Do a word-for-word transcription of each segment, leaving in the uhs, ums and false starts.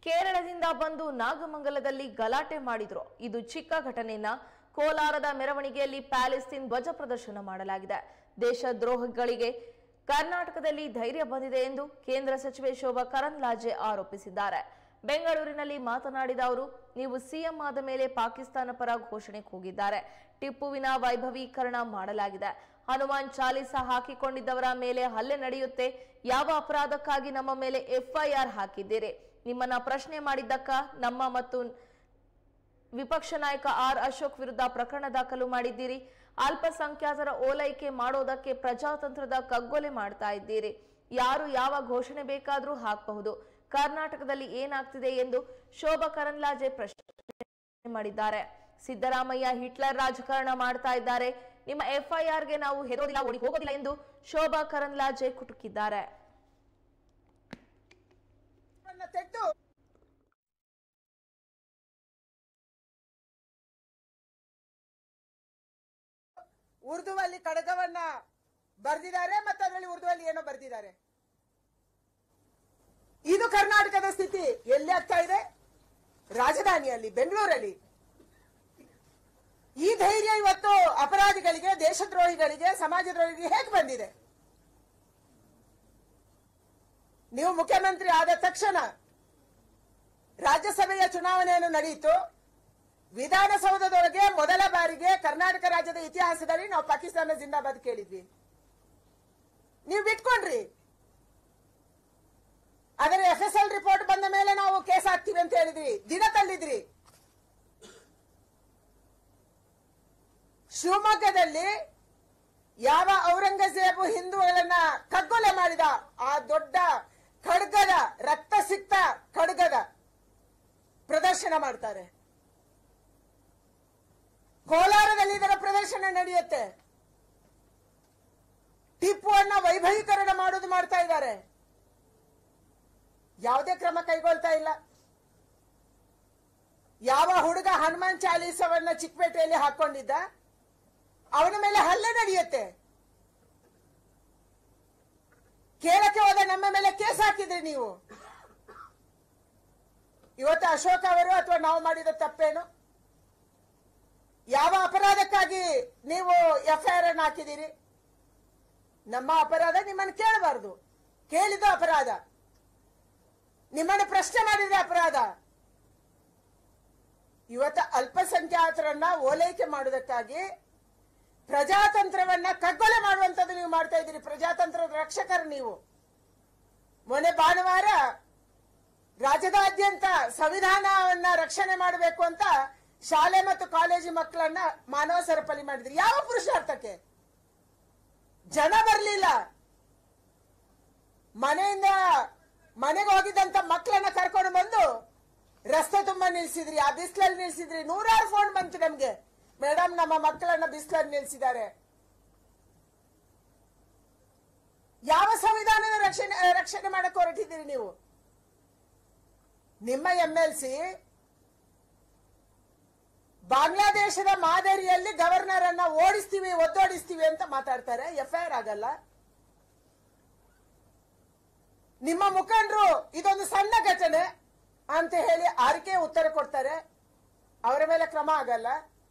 ಕೇರಳದಿಂದ ಬಂದು ನಾಗಮಂಗಲದಲ್ಲಿ ಗಲಾಟೆ ಮಾಡಿದ್ರು. ಇದು ಚಿಕ್ಕ ಘಟನೆಯನ್ನ. ಕೋಲಾರದ ಮೆರವಣಿಗೆಯಲ್ಲಿ ಪ್ಯಾಲೆಸ್ತೀನ್ ಧ್ವಜ ಪ್ರದರ್ಶನ ಮಾಡಲಾಗಿದೆ. ದೇಶದ್ರೋಹಿಗಳಿಗೆ ಕರ್ನಾಟಕದಲ್ಲಿ ಧೈರ್ಯ ಬಂದಿದೆ ಎಂದು ಕೇಂದ್ರ ಸಚಿವೆ ಶೋಭಾ ಕರಂದ್ಲಾಜೆ ಆರೋಪಿಸಿದ್ದಾರೆ. ಬೆಂಗಳೂರಿನಲ್ಲಿ ಮಾತನಾಡಿದ ಅವರು, ನೀವು ಸಿಎಂ ಆದ ಮೇಲೆ ಪಾಕಿಸ್ತಾನ ಪರ ಘೋಷಣೆ ಕೂಗಿದ್ದಾರೆ. ಟಿಪ್ಪುವಿನ ವೈಭವೀಕರಣ ಮಾಡಲಾಗಿದೆ. ಹನುಮಾನ್ ಚಾಲಿಸ ಹಾಕಿಕೊಂಡಿದ್ದವರ ಮೇಲೆ ಹಲ್ಲೆ ನಡೆಯುತ್ತೆ. ಯಾವ ಅಪರಾಧಕ್ಕಾಗಿ ನಮ್ಮ ಮೇಲೆ ಎಫ್ಐಆರ್ ಹಾಕಿದ್ದೀರಿ? ನಿಮ್ಮನ್ನ ಪ್ರಶ್ನೆ ಮಾಡಿದ್ದಕ್ಕ ನಮ್ಮ ಮತ್ತು ವಿಪಕ್ಷ ನಾಯಕ ಆರ್ ಅಶೋಕ್ ವಿರುದ್ಧ ಪ್ರಕರಣ ದಾಖಲು ಮಾಡಿದ್ದೀರಿ. ಅಲ್ಪಸಂಖ್ಯಾತರ ಓಲೈಕೆ ಮಾಡೋದಕ್ಕೆ ಪ್ರಜಾತಂತ್ರದ ಕಗ್ಗೊಲೆ ಮಾಡ್ತಾ ಇದ್ದೀರಿ. ಯಾರು ಯಾವ ಘೋಷಣೆ ಬೇಕಾದ್ರೂ ಹಾಕಬಹುದು. ಕರ್ನಾಟಕದಲ್ಲಿ ಏನಾಗ್ತಿದೆ ಎಂದು ಶೋಭಾ ಕರಂದ್ಲಾಜೆ ಪ್ರಶ್ನೆ ಮಾಡಿದ್ದಾರೆ. ಸಿದ್ದರಾಮಯ್ಯ ಹಿಟ್ಲರ್ ರಾಜಕಾರಣ ಮಾಡ್ತಾ ಇದ್ದಾರೆ. ನಿಮ್ಮ ಎಫ್ಐಆರ್ಗೆ ನಾವು ಹೆದರೋದಿಲ್ಲ, ಓಡಿ ಹೋಗೋದಿಲ್ಲ ಎಂದು ಶೋಭಾ ಕರಂದ್ಲಾಜೆ ಕುಟುಕಿದ್ದಾರೆ. ಉರ್ದುವಲ್ಲಿ ಕಡಗವನ್ನ ಬರೆದಿದ್ದಾರೆ ಮತ್ತು ಅದರಲ್ಲಿ ಉರ್ದುವಲ್ಲಿ ಏನೋ ಬರೆದಿದ್ದಾರೆ. ಇದು ಕರ್ನಾಟಕದ ಸ್ಥಿತಿ ಎಲ್ಲಿ ಆಗ್ತಾ ಇದೆ? ರಾಜಧಾನಿಯಲ್ಲಿ, ಬೆಂಗಳೂರಲ್ಲಿ. ಈ ಧೈರ್ಯ ಇವತ್ತು ಅಪರಾಧಿಗಳಿಗೆ, ದೇಶದ್ರೋಹಿಗಳಿಗೆ, ಸಮಾಜದ್ರೋಹಿಗಳಿಗೆ ಹೇಗೆ ಬಂದಿದೆ? ನೀವು ಮುಖ್ಯಮಂತ್ರಿ ಆದ ತಕ್ಷಣ ರಾಜ್ಯಸಭೆಯ ಚುನಾವಣೆಯನ್ನು ನಡೆಯಿತು. ವಿಧಾನಸೌಧದೊಳಗೆ ಮೊದಲ ಬಾರಿಗೆ ಕರ್ನಾಟಕ ರಾಜ್ಯದ ಇತಿಹಾಸದಲ್ಲಿ ನಾವು ಪಾಕಿಸ್ತಾನ ಜಿಂದಾಬಾದ್ ಕೇಳಿದ್ವಿ. ನೀವು ಬಿಟ್ಕೊಂಡ್ರಿ. ಆದರೆ ಎಫ್ ಎಸ್ ಎಲ್ ರಿಪೋರ್ಟ್ ಬಂದ ಮೇಲೆ ನಾವು ಕೇಸ್ ಹಾಕ್ತೀವಿ ಅಂತ ಹೇಳಿದ್ರಿ, ದಿನ ತಳ್ಳಿದ್ರಿ. ಶಿವಮೊಗ್ಗದಲ್ಲಿ ಯಾವ ಔರಂಗಜೇಬು ಹಿಂದೂಗಳನ್ನ ಕಗ್ಗೊಲೆ ಮಾಡಿದ ಆ ದೊಡ್ಡ ಖಡ್ಗದ, ರಕ್ತ ಸಿಕ್ತ ಖಡ್ಗದ ಪ್ರದರ್ಶನ ಮಾಡ್ತಾರೆ. ಕೋಲಾರದಲ್ಲಿ ಇದರ ಪ್ರದರ್ಶನ ನಡೆಯುತ್ತೆ. ಟಿಪ್ಪುವನ್ನ ವೈಭವೀಕರಣ ಮಾಡೋದು ಮಾಡ್ತಾ ಇದ್ದಾರೆ. ಯಾವುದೇ ಕ್ರಮ ಕೈಗೊಳ್ತಾ ಇಲ್ಲ. ಯಾವ ಹುಡುಗ ಹನುಮಾನ್ ಚಾಲೀಸವನ್ನ ಚಿಕ್ಕಪೇಟೆಯಲ್ಲಿ ಹಾಕೊಂಡಿದ್ದ, ಅವನ ಮೇಲೆ ಹಲ್ಲೆ ನಡೆಯುತ್ತೆ. ಕೇಳಕ್ಕೆ ಹೋದ ನಮ್ಮ ಮೇಲೆ ಕೇಸ್ ಹಾಕಿದ್ರಿ ನೀವು. ಇವತ್ತು ಅಶೋಕ್ ಅವರು ಅಥವಾ ನಾವು ಮಾಡಿದ ತಪ್ಪೇನು? ಯಾವ ಅಪರಾಧಕ್ಕಾಗಿ ನೀವು ಎಫ್ಐಆರ್ ಅನ್ನು ಹಾಕಿದ್ದೀರಿ? ನಮ್ಮ ಅಪರಾಧ ನಿಮ್ಮನ್ನು ಕೇಳಬಾರದು, ಕೇಳಿದ ಅಪರಾಧ. ನಿಮ್ಮನ್ನು ಪ್ರಶ್ನೆ ಮಾಡಿದ್ರೆ ಅಪರಾಧ. ಇವತ್ತು ಅಲ್ಪಸಂಖ್ಯಾತರನ್ನ ಓಲೈಕೆ ಮಾಡುವುದಕ್ಕಾಗಿ ಪ್ರಜಾತಂತ್ರವನ್ನ ಕಗ್ಗೊಲೆ ಮಾಡುವಂತದ್ದು ನೀವು ಮಾಡ್ತಾ ಇದ್ದೀರಿ. ಪ್ರಜಾತಂತ್ರದ ರಕ್ಷಕರು ನೀವು. ಮೊನ್ನೆ ಭಾನುವಾರ ರಾಜ್ಯದಾದ್ಯಂತ ಸಂವಿಧಾನವನ್ನ ರಕ್ಷಣೆ ಮಾಡಬೇಕು ಅಂತ ಶಾಲೆ ಮತ್ತು ಕಾಲೇಜು ಮಕ್ಕಳನ್ನ ಮಾನವ ಸರಪಳಿ ಮಾಡಿದ್ರಿ. ಯಾವ ಪುರುಷಾರ್ಥಕ್ಕೆ? ಜನ ಬರಲಿಲ್ಲ. ಮನೆಯಿಂದ ಮನೆಗೆ ಹೋಗಿದ್ದಂತ ಮಕ್ಕಳನ್ನ ಕರ್ಕೊಂಡು ಬಂದು ರಸ್ತೆ ತುಂಬಾ ನಿಲ್ಸಿದ್ರಿ, ಆ ಬಿಸಿಲಲ್ಲಿ ನಿಲ್ಸಿದ್ರಿ. ನೂರಾರು ಫೋನ್ ಬಂತು ನಮ್ಗೆ, ಮೇಡಮ್ ನಮ್ಮ ಮಕ್ಕಳನ್ನ ಬಿಸಿಲಲ್ಲಿ ನಿಲ್ಸಿದ್ದಾರೆ. ಯಾವ ಸಂವಿಧಾನದ ರಕ್ಷಣೆ ರಕ್ಷಣೆ ಮಾಡಕ್ಕೆ ಹೊರಟಿದ್ದೀರಿ ನೀವು? ನಿಮ್ಮ ಎಂ ಎಲ್ ಸಿ ಬಾಂಗ್ಲಾದೇಶದ ಮಾದರಿಯಲ್ಲಿ ಗವರ್ನರ್ ಅನ್ನ ಓಡಿಸ್ತೀವಿ, ಒದ್ದೋಡಿಸ್ತೀವಿ ಅಂತ ಮಾತಾಡ್ತಾರೆ. ಎಫ್ಐಆರ್ ಆಗಲ್ಲ. ನಿಮ್ಮ ಮುಖಂಡರು ಇದೊಂದು ಸಣ್ಣ ಘಟನೆ ಅಂತ ಹೇಳಿ ಆರಿಕೆ ಉತ್ತರ ಕೊಡ್ತಾರೆ. ಅವರ ಮೇಲೆ ಕ್ರಮ ಆಗಲ್ಲ.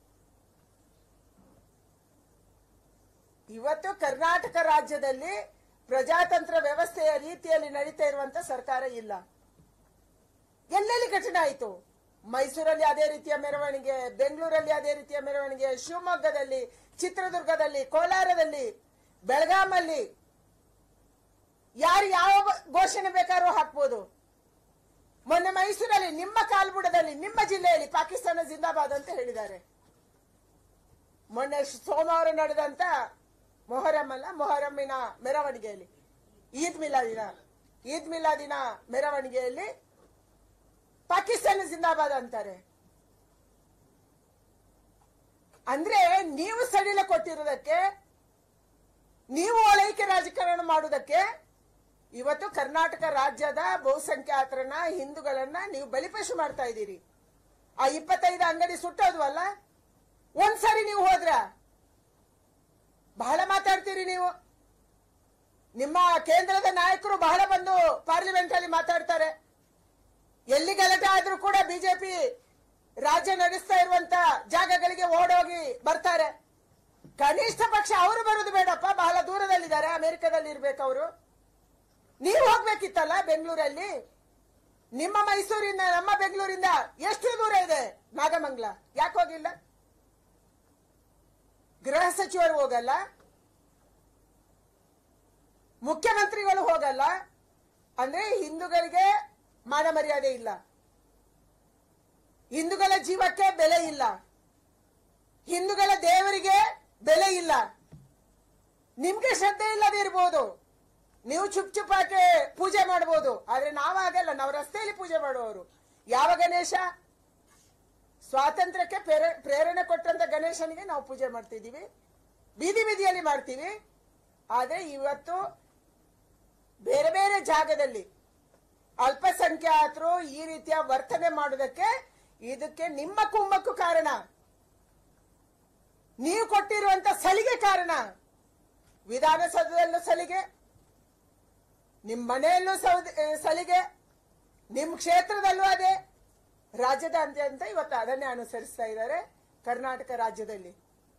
ಇವತ್ತು ಕರ್ನಾಟಕ ರಾಜ್ಯದಲ್ಲಿ ಪ್ರಜಾತಂತ್ರ ವ್ಯವಸ್ಥೆಯ ರೀತಿಯಲ್ಲಿ ನಡೀತಾ ಇರುವಂತ ಸರ್ಕಾರ ಇಲ್ಲ. ಎಲ್ಲೆಲ್ಲಿ ಘಟನೆ ಆಯಿತು? ಮೈಸೂರಲ್ಲಿ ಅದೇ ರೀತಿಯ ಮೆರವಣಿಗೆ, ಬೆಂಗಳೂರಲ್ಲಿ ಅದೇ ರೀತಿಯ ಮೆರವಣಿಗೆ, ಶಿವಮೊಗ್ಗದಲ್ಲಿ, ಚಿತ್ರದುರ್ಗದಲ್ಲಿ, ಕೋಲಾರದಲ್ಲಿ, ಬೆಳಗಾಮಲ್ಲಿ. ಯಾರು ಯಾವ ಘೋಷಣೆ ಬೇಕಾದ್ರೂ ಹಾಕ್ಬೋದು. ಮೊನ್ನೆ ಮೈಸೂರಲ್ಲಿ ನಿಮ್ಮ ಕಾಲ್ಬುಡದಲ್ಲಿ, ನಿಮ್ಮ ಜಿಲ್ಲೆಯಲ್ಲಿ ಪಾಕಿಸ್ತಾನ ಜಿಂದಾಬಾದ್ ಅಂತ ಹೇಳಿದ್ದಾರೆ. ಮೊನ್ನೆ ಸೋಮವಾರ ನಡೆದಂತ ಮೊಹರಂ ಅಲ್ಲ, ಮೊಹರಮ್ಮಿನ ಮೆರವಣಿಗೆಯಲ್ಲಿ, ಈದ್ ಮಿಲಾದಿನ ಈದ್ ಮಿಲಾದಿನ ಮೆರವಣಿಗೆಯಲ್ಲಿ ಪಾಕಿಸ್ತಾನ ಜಿಂದಾಬಾದ್ ಅಂತಾರೆ. ಅಂದ್ರೆ ನೀವು ಸಡಿಲ ಕೊಟ್ಟಿರೋದಕ್ಕೆ, ನೀವು ಓಲೈಕೆ ರಾಜಕಾರಣ ಮಾಡುವುದಕ್ಕೆ ಇವತ್ತು ಕರ್ನಾಟಕ ರಾಜ್ಯದ ಬಹುಸಂಖ್ಯಾತರನ್ನ, ಹಿಂದೂಗಳನ್ನ ನೀವು ಬಲಿಪಶು ಮಾಡ್ತಾ ಇದ್ದೀರಿ. ಆ ಇಪ್ಪತ್ತೈದು ಅಂಗಡಿ ಸುಟ್ಟೋದು ಅಲ್ಲ, ಒಂದ್ಸರಿ ನೀವು ಹೋದ್ರ ಬಹಳ ಮಾತಾಡ್ತೀರಿ ನೀವು. ನಿಮ್ಮ ಕೇಂದ್ರದ ನಾಯಕರು ಬಹಳ ಬಂದು ಪಾರ್ಲಿಮೆಂಟ್ ಅಲ್ಲಿ ಮಾತಾಡ್ತಾರೆ. ಎಲ್ಲಿ ಬಿಜೆಪಿ ರಾಜ್ಯ ನಡೆಸ್ತಾ ಇರುವಂತ ಜಾಗಗಳಿಗೆ ಓಡೋಗಿ ಬರ್ತಾರೆ. ಕನಿಷ್ಠ ಪಕ್ಷ ಅವರು ಬರೋದು ಬೇಡಪ್ಪ, ಬಹಳ ದೂರದಲ್ಲಿದ್ದಾರೆ, ಅಮೆರಿಕದಲ್ಲಿ ಇರ್ಬೇಕು ಅವರು. ನೀವು ಹೋಗ್ಬೇಕಿತ್ತಲ್ಲ ಬೆಂಗಳೂರಲ್ಲಿ. ನಿಮ್ಮ ಮೈಸೂರಿಂದ ನಮ್ಮ ಬೆಂಗಳೂರಿಂದ ಎಷ್ಟು ದೂರ ಇದೆ ನಾಗಮಂಗಲ, ಯಾಕೆ ಹೋಗಿಲ್ಲ? ಗೃಹ ಸಚಿವರು ಹೋಗಲ್ಲ, ಮುಖ್ಯಮಂತ್ರಿಗಳು ಹೋಗಲ್ಲ ಅಂದ್ರೆ ಹಿಂದೂಗಳಿಗೆ ಮಾನ ಮರ್ಯಾದೆ ಇಲ್ಲ, ಹಿಂದೂಗಳ ಜೀವಕ್ಕೆ ಬೆಲೆ ಇಲ್ಲ, ಹಿಂದೂಗಳ ದೇವರಿಗೆ ಬೆಲೆ ಇಲ್ಲ. ನಿಮ್ಗೆ ಶ್ರದ್ಧೆ ಇಲ್ಲದೆ ಇರ್ಬೋದು, ನೀವು ಚುಪ್ ಚುಪ್ಪಾಕೆ ಪೂಜೆ ಮಾಡಬಹುದು, ಆದ್ರೆ ನಾವಾಗಲ್ಲ. ನಾವು ರಸ್ತೆಯಲ್ಲಿ ಪೂಜೆ ಮಾಡುವವರು. ಯಾವ ಗಣೇಶ? ಸ್ವಾತಂತ್ರ್ಯಕ್ಕೆ ಪ್ರೇರಣೆ ಕೊಟ್ಟಂತ ಗಣೇಶನಿಗೆ ನಾವು ಪೂಜೆ ಮಾಡ್ತಿದ್ದೀವಿ, ಬೀದಿ ಬೀದಿಯಲ್ಲಿ ಮಾಡ್ತೀವಿ. ಆದ್ರೆ ಇವತ್ತು ಬೇರೆ ಬೇರೆ ಜಾಗದಲ್ಲಿ ಅಲ್ಪಸಂಖ್ಯಾತರು ಈ ರೀತಿಯ ವರ್ತನೆ ಮಾಡುವುದಕ್ಕೆ ಇದಕ್ಕೆ ನಿಮ್ಮ ಕುಮ್ಮಕ್ಕು ಕಾರಣ, ನೀವು ಕೊಟ್ಟಿರುವಂತ ಸಲಿಗೆ ಕಾರಣ. ವಿಧಾನಸೌಧದಲ್ಲೂ ಸಲಿಗೆ, ನಿಮ್ ಮನೆಯಲ್ಲೂ ಸಲಿಗೆ, ನಿಮ್ ಕ್ಷೇತ್ರದಲ್ಲೂ ಅದೇ, ರಾಜ್ಯದಾದ್ಯಂತ ಇವತ್ತು ಅದನ್ನೇ ಅನುಸರಿಸ್ತಾ ಇದ್ದಾರೆ. ಕರ್ನಾಟಕ ರಾಜ್ಯದಲ್ಲಿ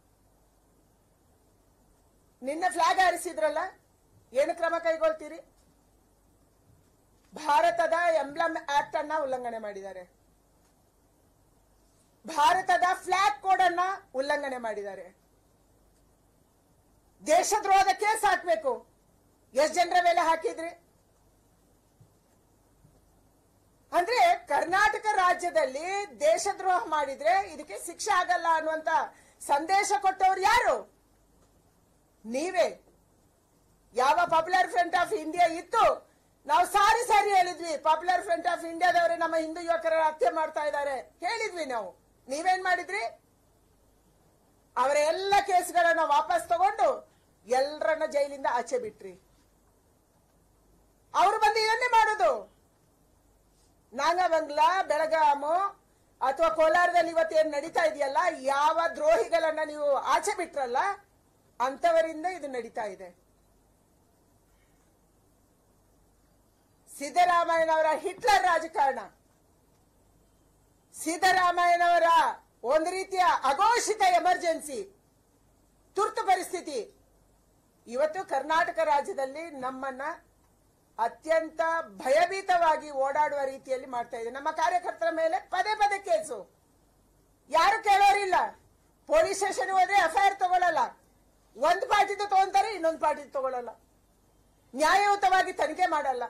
ನಿನ್ನೆ ಫ್ಲಾಗ್ ಹಾರಿಸಿದ್ರಲ್ಲ, ಏನು ಕ್ರಮ ಕೈಗೊಳ್ತೀರಿ? ಭಾರತದ ಎಂಬ್ಲಮ್ ಆಕ್ಟ್ ಅನ್ನ ಉಲ್ಲಂಘನೆ ಮಾಡಿದ್ದಾರೆ, ಭಾರತದ ಫ್ಲಾಗ್ ಕೋಡ್ ಅನ್ನ ಉಲ್ಲಂಘನೆ ಮಾಡಿದ್ದಾರೆ. ದೇಶದ್ರೋಹದ ಕೇಸ್ ಹಾಕ್ಬೇಕು. ಎಷ್ಟು ಜನರ ಮೇಲೆ ಹಾಕಿದ್ರಿ? ಅಂದ್ರೆ ಕರ್ನಾಟಕ ರಾಜ್ಯದಲ್ಲಿ ದೇಶದ್ರೋಹ ಮಾಡಿದ್ರೆ ಇದಕ್ಕೆ ಶಿಕ್ಷೆ ಆಗಲ್ಲ ಅನ್ನುವಂತ ಸಂದೇಶ ಕೊಟ್ಟವ್ರು ಯಾರು? ನೀವೇ. ಯಾವ ಪಾಪ್ಯುಲರ್ ಫ್ರಂಟ್ ಆಫ್ ಇಂಡಿಯಾ ಇತ್ತು, ನಾವು ಸಾರಿ ಸಾರಿ ಹೇಳಿದ್ವಿ, ಪಾಪ್ಯುಲರ್ ಫ್ರಂಟ್ ಆಫ್ ಇಂಡಿಯಾದವರೇ ನಮ್ಮ ಹಿಂದೂ ಯುವಕರ ಹತ್ಯೆ ಮಾಡ್ತಾ ಇದ್ದಾರೆ ಹೇಳಿದ್ವಿ ನಾವು. ನೀವೇನ್ ಮಾಡಿದ್ರಿ? ಅವರ ಎಲ್ಲ ಕೇಸ್ಗಳನ್ನ ವಾಪಸ್ ತಗೊಂಡು ಎಲ್ಲರನ್ನ ಜೈಲಿಂದ ಆಚೆ ಬಿಟ್ರಿ. ಅವರು ಬಂದು ಇದನ್ನೇ ಮಾಡೋದು. ನಾಗಮಂಗಲ, ಬೆಳಗಾಮು ಅಥವಾ ಕೋಲಾರದಲ್ಲಿ ಇವತ್ತು ಏನ್ ನಡೀತಾ ಇದೆಯಲ್ಲ, ಯಾವ ದ್ರೋಹಿಗಳನ್ನ ನೀವು ಆಚೆ ಬಿಟ್ರಲ್ಲ ಅಂತವರಿಂದ ಇದು ನಡೀತಾ ಇದೆ. ಸಿದ್ದರಾಮಯ್ಯನವರ ಹಿಟ್ಲರ್ ರಾಜಕಾರಣ, ಸಿದ್ದರಾಮಯ್ಯನವರ ಒಂದು ರೀತಿಯ ಅಘೋಷಿತ ಎಮರ್ಜೆನ್ಸಿ, ತುರ್ತು ಪರಿಸ್ಥಿತಿ ಇವತ್ತು ಕರ್ನಾಟಕ ರಾಜ್ಯದಲ್ಲಿ ನಮ್ಮನ್ನ ಅತ್ಯಂತ ಭಯಭೀತವಾಗಿ ಓಡಾಡುವ ರೀತಿಯಲ್ಲಿ ಮಾಡ್ತಾ ಇದೆ. ನಮ್ಮ ಕಾರ್ಯಕರ್ತರ ಮೇಲೆ ಪದೇ ಪದೇ ಕೇಸು, ಯಾರು ಕೇಳೋರಿಲ್ಲ. ಪೊಲೀಸ್ ಸ್ಟೇಷನ್ ಹೋದ್ರೆ ಎಫ್ಐಆರ್ ತಗೊಳ್ಳಲ್ಲ, ಒಂದು ಪಾರ್ಟಿದು ತಗೊಂತಾರೆ, ಇನ್ನೊಂದು ಪಾರ್ಟಿ ತಗೊಳ್ಳಲ್ಲ, ನ್ಯಾಯಯುತವಾಗಿ ತನಿಖೆ ಮಾಡಲ್ಲ.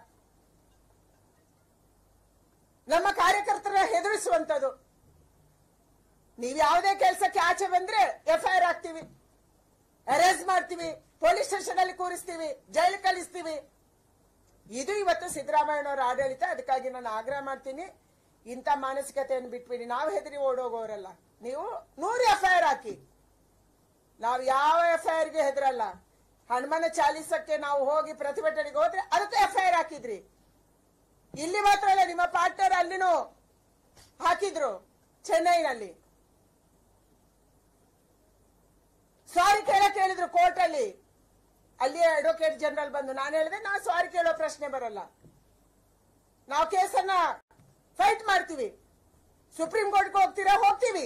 ನಮ್ಮ ಕಾರ್ಯಕರ್ತರ ಹೆದರಿಸುವಂತದ್ದು. ನೀವು ಯಾವುದೇ ಕೆಲಸಕ್ಕೆ ಆಚೆ ಬಂದ್ರೆ ಎಫ್ಐಆರ್ ಹಾಕ್ತಿವಿ, ಅರೆಸ್ಟ್ ಮಾಡ್ತೀವಿ, ಪೊಲೀಸ್ ಸ್ಟೇಷನ್ ಅಲ್ಲಿ ಕೂರಿಸ್ತೀವಿ, ಜೈಲು ಕಳಿಸ್ತೀವಿ. ಇದು ಇವತ್ತು ಸಿದ್ದರಾಮಯ್ಯನವರ ಆಡಳಿತ. ಅದಕ್ಕಾಗಿ ನಾನು ಆಗ್ರಹ ಮಾಡ್ತೀನಿ, ಇಂಥ ಮಾನಸಿಕತೆಯನ್ನು ಬಿಟ್ಬಿಡಿ. ನಾವು ಹೆದರಿ ಓಡೋಗೋರಲ್ಲ. ನೀವು ನೂರು ಎಫ್ಐಆರ್ ಹಾಕಿ, ನಾವು ಯಾವ ಎಫ್ಐಆರ್ಗೆ ಹೆದರಲ್ಲ. ಹನುಮನ ಚಾಲೀಸಕ್ಕೆ ನಾವು ಹೋಗಿ ಪ್ರತಿಭಟನೆಗೆ ಹೋದ್ರೆ ಅದಕ್ಕೆ ಎಫ್ಐಆರ್ ಹಾಕಿದ್ರಿ. ಇಲ್ಲಿ ಮಾತ್ರ ಅಲ್ಲ, ನಿಮ್ಮ ಪಾರ್ಟ್ನರ್ ಅಲ್ಲಿನೂ ಹಾಕಿದ್ರು, ಚೆನ್ನೈನಲ್ಲಿ. ಸಾರಿ ಕೇಳಕ್ ಹೇಳಿದ್ರು ಕೋರ್ಟ್ ಅಲ್ಲಿ. ಅಲ್ಲಿ ಅಡ್ವೊಕೇಟ್ ಜನರಲ್ ಬಂದು ನಾನು ಹೇಳಿದೆ, ನಾವು ಸಾರಿ ಕೇಳೋ ಪ್ರಶ್ನೆ ಬರಲ್ಲ, ನಾವು ಕೇಸನ್ನ ಫೈಟ್ ಮಾಡ್ತೀವಿ, ಸುಪ್ರೀಂ ಕೋರ್ಟ್ಗೆ ಹೋಗ್ತೀರಾ ಹೋಗ್ತೀವಿ.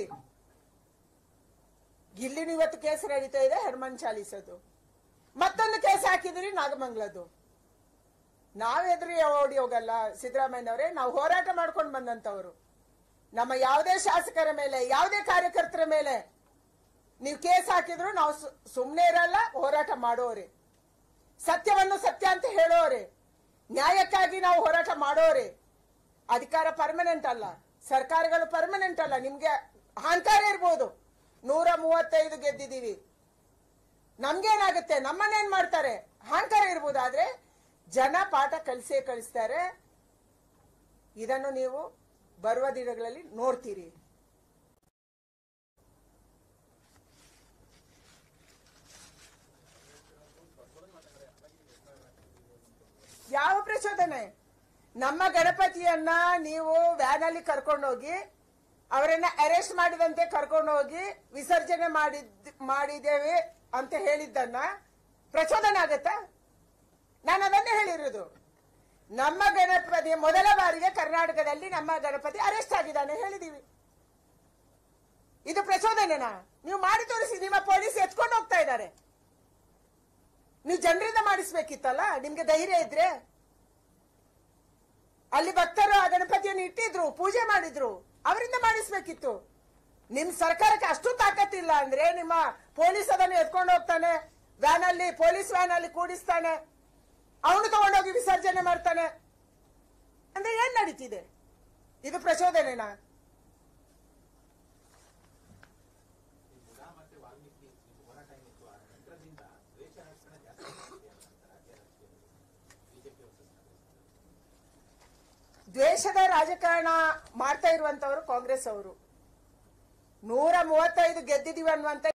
ಇಲ್ಲಿನೂ ಇವತ್ತು ಕೇಸ್ ನಡೀತಾ ಇದೆ, ಹನುಮಾನ್ ಚಾಲೀಸದು. ಮತ್ತೊಂದು ಕೇಸ್ ಹಾಕಿದಿರಿ ನಾಗಮಂಗಲದ್ದು. ನಾವ್ ಎದುರಿ ಓಡಿ ಹೋಗಲ್ಲ ಸಿದ್ದರಾಮಯ್ಯನವರೇ. ನಾವು ಹೋರಾಟ ಮಾಡ್ಕೊಂಡು ಬಂದಂತವರು. ನಮ್ಮ ಯಾವುದೇ ಶಾಸಕರ ಮೇಲೆ, ಯಾವುದೇ ಕಾರ್ಯಕರ್ತರ ಮೇಲೆ ನೀವು ಕೇಸ್ ಹಾಕಿದ್ರು ನಾವು ಸುಮ್ಮನೆ ಇರಲ್ಲ, ಹೋರಾಟ ಮಾಡೋರೆ. ಸತ್ಯವನ್ನು ಸತ್ಯ ಅಂತ ಹೇಳೋರೆ, ನ್ಯಾಯಕ್ಕಾಗಿ ನಾವು ಹೋರಾಟ ಮಾಡೋರೆ. ಅಧಿಕಾರ ಪರ್ಮನೆಂಟ್ ಅಲ್ಲ, ಸರ್ಕಾರಗಳು ಪರ್ಮನೆಂಟ್ ಅಲ್ಲ. ನಿಮ್ಗೆ ಅಹಂಕಾರ ಇರ್ಬೋದು, ನೂರ ಮೂವತ್ತೈದು ಗೆದ್ದಿದ್ದೀವಿ, ನಮ್ಗೇನಾಗುತ್ತೆ, ನಮ್ಮನ್ನೇನ್ ಮಾಡ್ತಾರೆ, ಅಹಂಕಾರ ಇರ್ಬೋದು. ಆದ್ರೆ ಜನ ಪಾಠ ಕಲಿಸೇ ಕಲಿಸ್ತಾರೆ. ಇದನ್ನು ನೀವು ಬರುವ ದಿನಗಳಲ್ಲಿ ನೋಡ್ತೀರಿ. ಯಾವ ಪ್ರಚೋದನೆ? ನಮ್ಮ ಗಣಪತಿಯನ್ನ ನೀವು ವ್ಯಾನ್ ಅಲ್ಲಿ ಕರ್ಕೊಂಡೋಗಿ ಅವರನ್ನ ಅರೆಸ್ಟ್ ಮಾಡಿದಂತೆ ಕರ್ಕೊಂಡೋಗಿ ವಿಸರ್ಜನೆ ಮಾಡಿದ್ ಮಾಡಿದ್ದೇವೆ ಅಂತ ಹೇಳಿದ್ದನ್ನ ಪ್ರಚೋದನೆ ಆಗತ್ತಾ? ನಾನು ಅದನ್ನೇ ಹೇಳಿರೋದು. ನಮ್ಮ ಗಣಪತಿ ಮೊದಲ ಬಾರಿಗೆ ಕರ್ನಾಟಕದಲ್ಲಿ ನಮ್ಮ ಗಣಪತಿ ಅರೆಸ್ಟ್ ಆಗಿದ್ದಾನೆ ಹೇಳಿದೀವಿ. ಇದು ಪ್ರಚೋದನೆನಾ? ನೀವು ಮಾಡಿ ತೋರಿಸಿ. ನಿಮ್ಮ ಪೊಲೀಸ್ ಎತ್ಕೊಂಡು ಹೋಗ್ತಾ ಇದ್ದಾರೆ. ನೀವು ಜನರಿಂದ ಮಾಡಿಸ್ಬೇಕಿತ್ತಲ್ಲ, ನಿಮ್ಗೆ ಧೈರ್ಯ ಇದ್ರೆ. ಅಲ್ಲಿ ಭಕ್ತರು ಆ ಗಣಪತಿಯನ್ನು ಇಟ್ಟಿದ್ರು, ಪೂಜೆ ಮಾಡಿದ್ರು, ಅವರಿಂದ ಮಾಡಿಸ್ಬೇಕಿತ್ತು. ನಿಮ್ ಸರ್ಕಾರಕ್ಕೆ ಅಷ್ಟು ತಾಕತ್ತಿಲ್ಲ ಅಂದ್ರೆ ನಿಮ್ಮ ಪೊಲೀಸ್ ಅದನ್ನು ಎತ್ಕೊಂಡು ಹೋಗ್ತಾನೆ, ವ್ಯಾನ್ ಅಲ್ಲಿ, ಪೊಲೀಸ್ ವ್ಯಾನ್ ಅಲ್ಲಿ ಕೂಡಿಸ್ತಾನೆ, ಅವನು ತಗೊಂಡೋಗಿ ವಿಸರ್ಜನೆ ಮಾಡ್ತಾನೆ ಅಂದ್ರೆ ಏನ್ ನಡೀತಿದೆ? ಇದು ಪ್ರಚೋದನೆನಾ? ದ್ವೇಷದ ರಾಜಕಾರಣ ಮಾಡ್ತಾ ಇರುವಂತವರು ಕಾಂಗ್ರೆಸ್ ಅವರು. ನೂರ ಮೂವತ್ತೈದು ಗೆದ್ದಿದೀವಿ ಅನ್ನುವಂತ